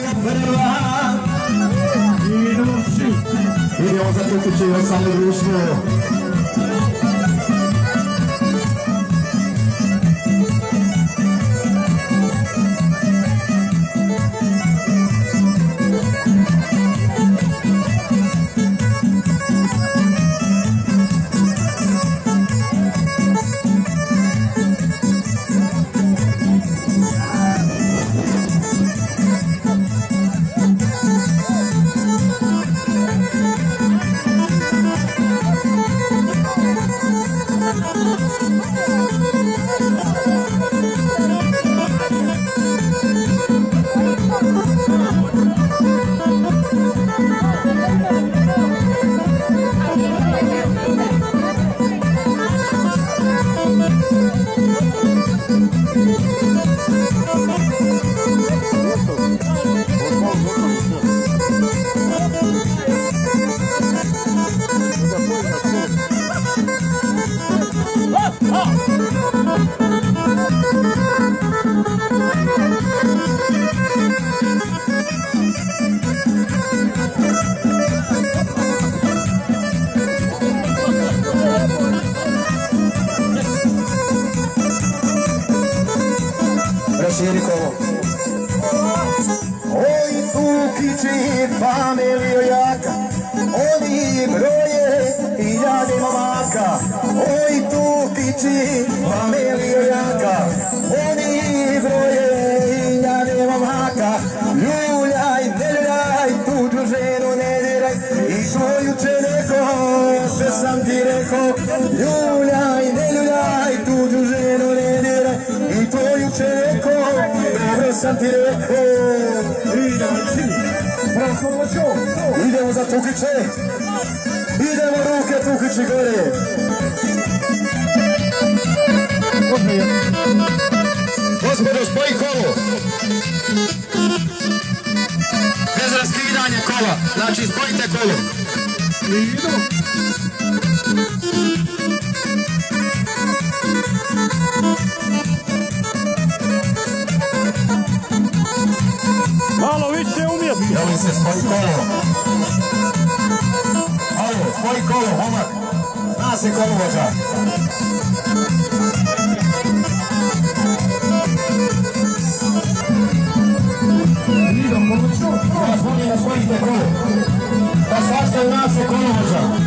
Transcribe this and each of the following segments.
prva. Idemo za Tukiće i osnovno društvo. Oj Tukići familijo jaka, oni broje hiljade momaka. Oj Tukići familijo jaka, oni broje hiljade momaka. Ljuljaj, ne ljuljaj, tuđu ženu ne diraj, i svoju čereko, sve sam ti rekao. Ljuljaj, ne ljuljaj, tuđu ženu ne diraj, i tvoju čereko, sve sam ti rekao. Idemo za Tukiće, idemo ruke Tukići gore. Gospodo, spoji kolo. Bez raskidanja kola, znači spojite kolo. Malo više umjetno. Jeli se spoji kolo. Alo, spoji kolo, momak. Zna se kolovođa. Ja vas molim da spojite kolo. Da svašta u nas je kolovođa.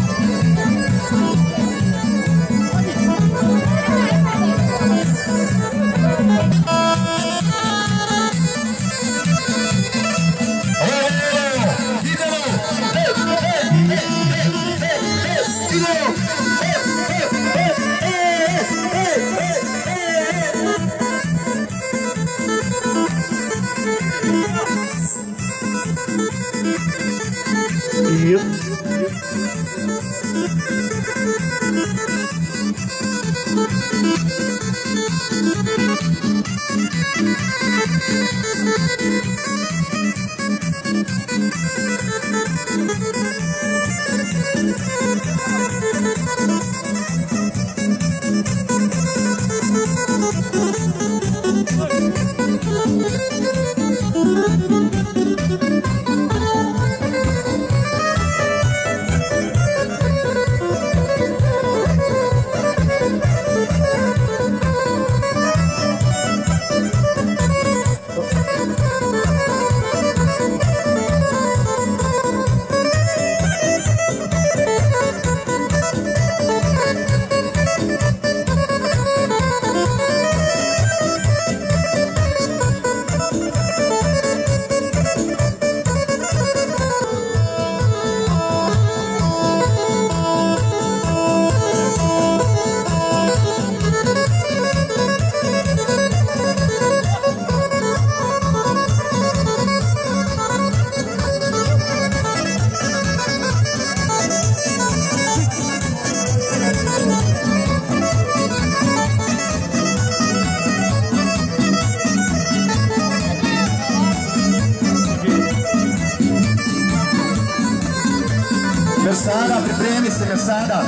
Sada, pripremi se ga sada.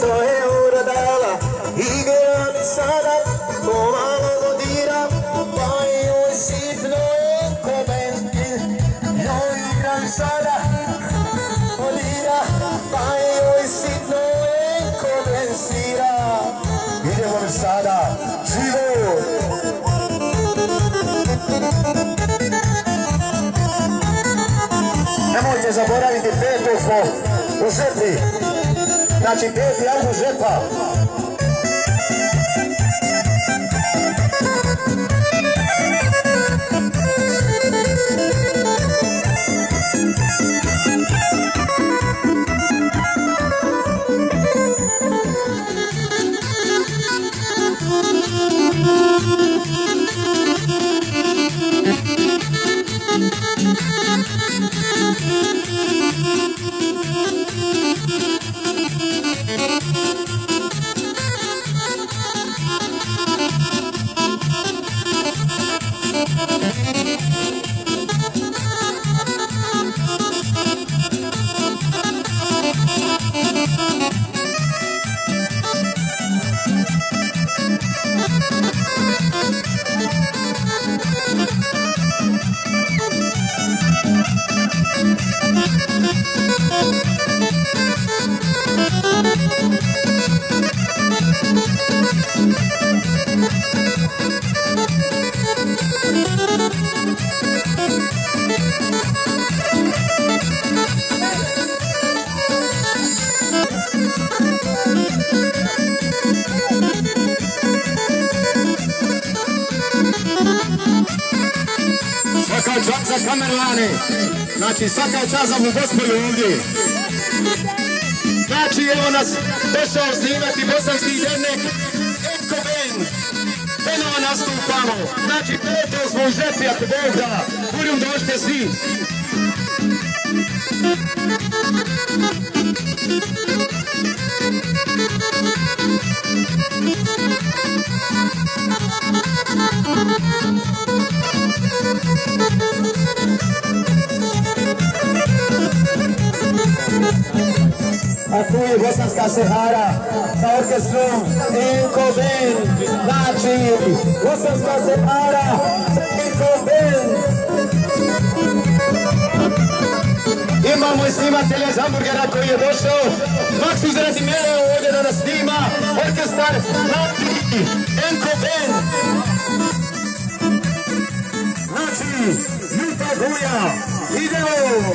eura dala, igra mi sada, pomalo dodira, pa joj sitno enkomenti. Joj igram sada, odira, pa joj sitno enkomensira. Idemo mi sada, život! Nemojte zaboraviti 5. smo u žetvi. Znači 5. avgust žetva. Svaka čast za kamermane, znači svaka čast za mu gospodu ovdje. Znači evo nas došao snimati bosanski dernek Enko Band. Ponovo nastupamo, znači 5. smo u žetvi ako Bog da, budem došli svi. A tu je Bosanska Sahara sa orkestrom Enko Band. Znači Bosanska Sahara sa Enko Band. Imamo i snimatelja iz Hamburgera koji je došao. Maksu Zrazimelo ovdje da nas snima. Orkestar znači Enko Band. Znači Juta Guja. Idemo!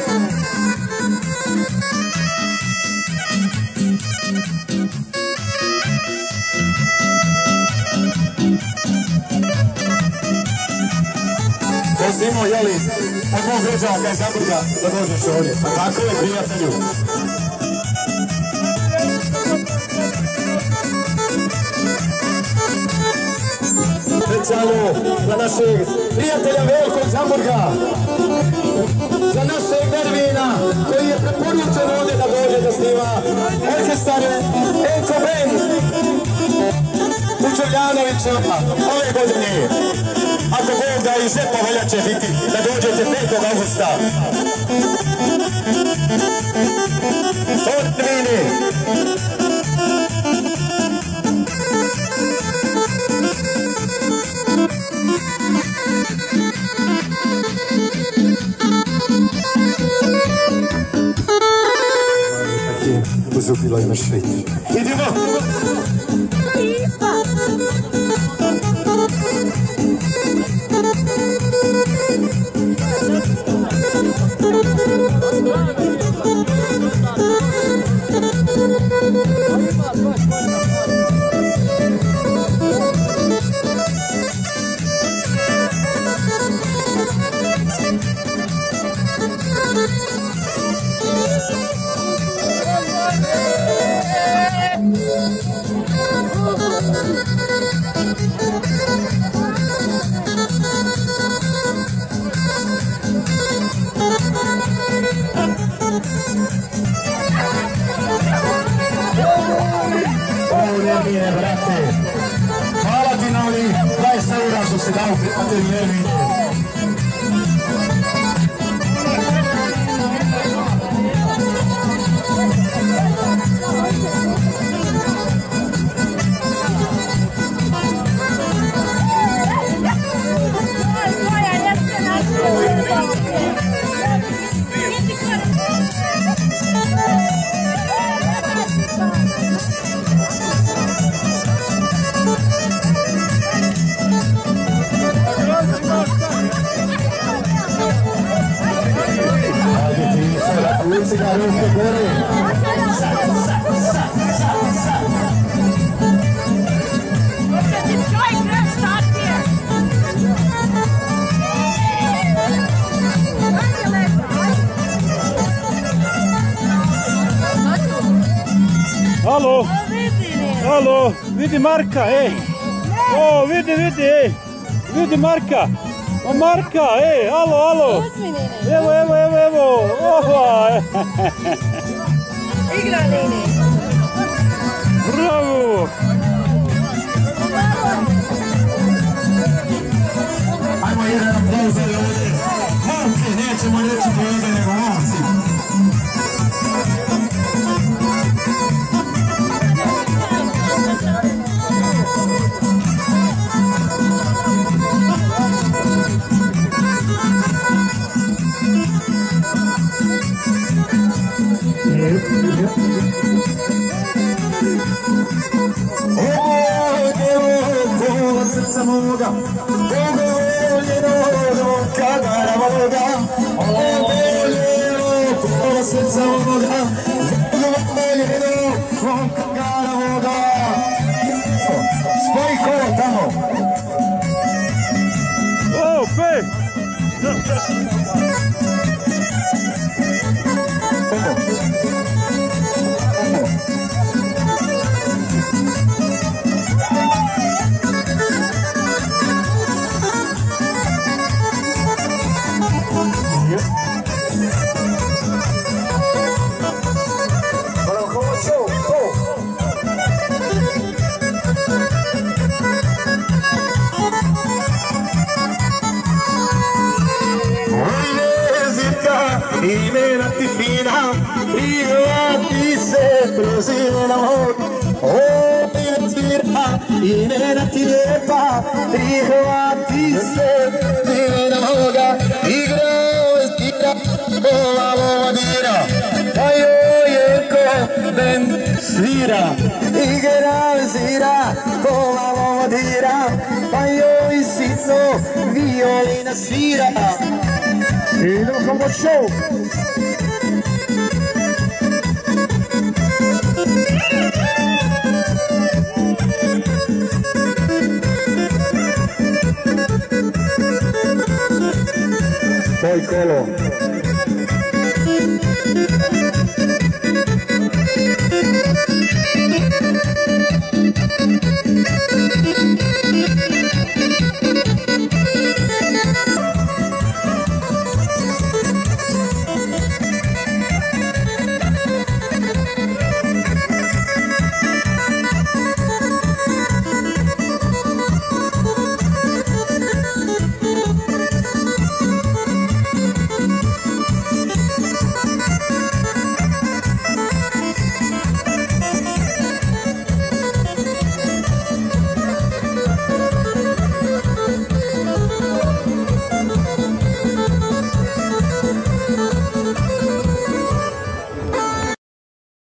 Pozimo, jeli, od mog rođaka iz Hamburga da dođeš ovdje. A tako je, prijatelju. Specijalno za našeg prijatelja Veljka iz Hamburga. Za našeg Nervina koji je preporučen ovdje da dođe da snima orkestar Enko Band u Čevljanovića ove godine. Ako Bog da i žetva veljače biti, da dođete 5. avgusta. To Nervine. Uzubila ime švit. Idemo! Hvala ti na ovih 20 eura što si dao prihvatili Nervine. esse garoto agora. Alô? Alô? Vidi Marka, ej! O, vidi, ej! Vidi Marka! O Marka, ej! Alo! Evo! Oha! Igra, Nini! Bravo! Ajmo jedan aplauz za ovdje. Momke, nećemo reći kolege, nego momci. Srca moga, ogoljeno kada moga, ogoljeno srca moga, ogoljeno kada moga. Spoji kolo tamo. O, pe! Imena ti fina, prihvati se prezir amor. O, imena ti lijepa, prihvati se prezir amoga. Igra, ova vodira, pa joj je ko ben svira. Igra, zira, ova vodira, pa joj sitno violina svira. Idemo kao show! Poi colo!